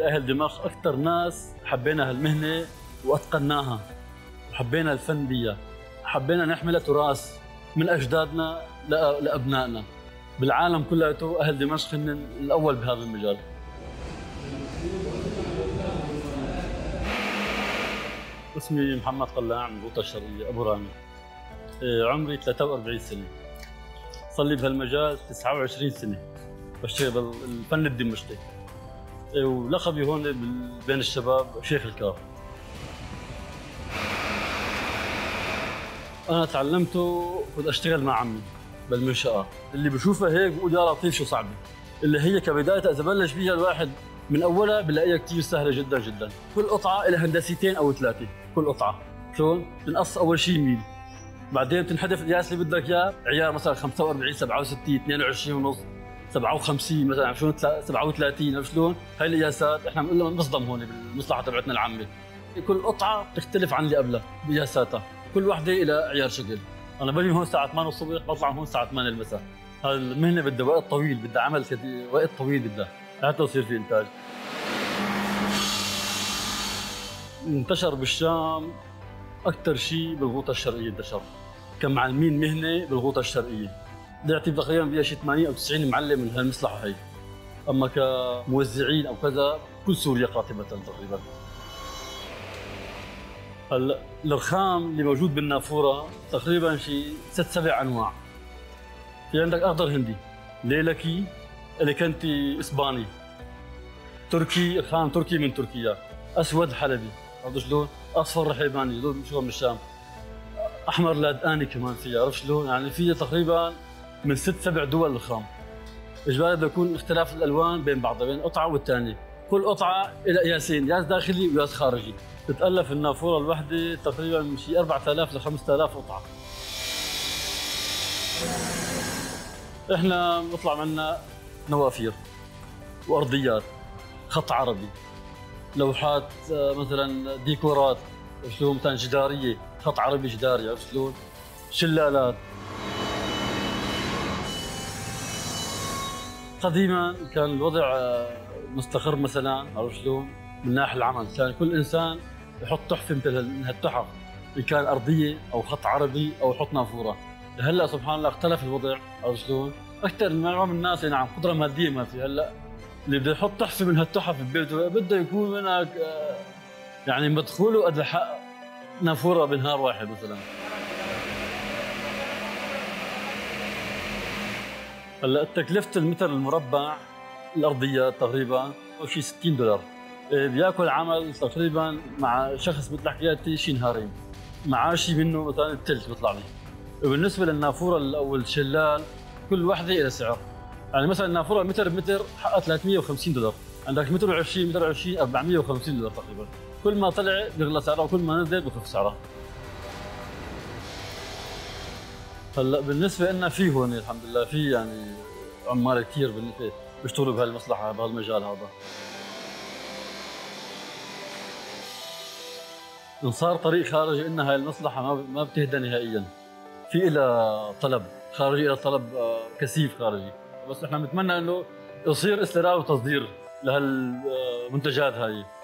اهل دمشق اكثر ناس حبينا هالمهنه واتقناها وحبينا الفن بيها، حبينا نحملها تراث من اجدادنا لابنائنا. بالعالم كلياته اهل دمشق هن الاول بهذا المجال. اسمي محمد قلاع من الغوطة الشرقية أبو رامي. عمري 43 سنة. صار لي بهالمجال 29 سنة بشتغل بالفن الدمشقي. ولقبي هون بين الشباب شيخ الكار. أنا تعلمته كنت أشتغل مع عمي بالمنشأة، اللي بشوفها هيك بقول يا لطيف شو صعبة، اللي هي كبداية إذا بلش فيها الواحد من أولها بلاقيها كثير سهلة جدا جدا. كل قطعة لها هندستين أو ثلاثة، كل قطعة شلون؟ بنقص أول شيء ميل، بعدين بتنحدف القياس اللي بدك إياه، عيار مثلا 45 67 22 ونص 57 مثلا شلون 37 عرفت شلون؟ هاي القياسات احنا بنقول لها بنصدم هون بالمصلحة تبعتنا العامة. كل قطعة بتختلف عن اللي قبلها بقياساتها، كل وحدة لها عيار شغل. أنا بجي هون الساعة 8 الصبح بطلع هون الساعة 8 المساء. هاي المهنة بدها وقت طويل، بدها عمل وقت طويل بدها حتى يصير في إنتاج. انتشر بالشام أكثر شيء بالغوطة الشرقية، انتشر كمعلمين مهنة بالغوطة الشرقية. بدي تقريبا فيها شيء 80 أو 90 معلم من هالمصلحة هي. أما كموزعين أو كذا كل سوريا قاطبة تقريبا. هلا الرخام اللي موجود بالنافورة تقريبا شيء 6-7 أنواع. في عندك أخضر هندي، ليلكي، اليكنتي إسباني، تركي، رخام تركي من تركيا، أسود حلبي، عرفت شلون؟ أصفر رحيباني، هذول شو من الشام. أحمر لادقاني كمان فيها، عرفت شلون؟ يعني فيها تقريبا من 6-7 دول الخام. إجباري بده يكون اختلاف الألوان بين بعضها، بين قطعة والثانية. كل قطعة لها قياسين، قياس داخلي وقياس خارجي. تتألف النافورة الوحدة تقريبا من شي 4000 ل 5000 قطعة. احنا بنطلع منا نوافير وأرضيات، خط عربي، لوحات مثلا ديكورات، شلون مثلا جداريه، خط عربي جداري، عرفت شلون؟ شلالات. قديما كان الوضع مستقر مثلا، عرفت شلون؟ من ناحيه العمل كان كل انسان يحط تحفه مثل هالتحف، ان كان ارضيه او خط عربي او يحط نافوره. هلا سبحان الله اختلف الوضع، عرفت شلون؟ اكثر من معظم الناس نعم قدره ماديه ما في. هلا اللي بده يحط تحفه من هالتحف ببيته بده يكون منك يعني مدخوله قد حق نافوره بنهار واحد مثلا. هلا تكلفه المتر المربع الارضيات تقريبا او شيء $60. بياكل عمل تقريبا مع شخص مثل حكياتي شيء نهارين، معاشي منه مثلا الثلث بيطلع لي. وبالنسبه للنافوره او الشلال كل وحده لها سعر. يعني مثلا النافوره متر بمتر حقها $350، عندك متر و20 متر و20 $450 تقريبا. كل ما طلع بيغلى سعرها وكل ما نزل بخف سعرها. هلا بالنسبه لنا في هون الحمد لله في يعني عمال كثير بيشتغلوا بهالمصلحه بهالمجال هذا. ان صار طريق خارجي إن هاي المصلحه ما بتهدى نهائيا. في لها طلب خارجي، لها طلب كثيف خارجي، بس احنا بنتمنى انه يصير استيراد وتصدير لهالمنتجات هاي.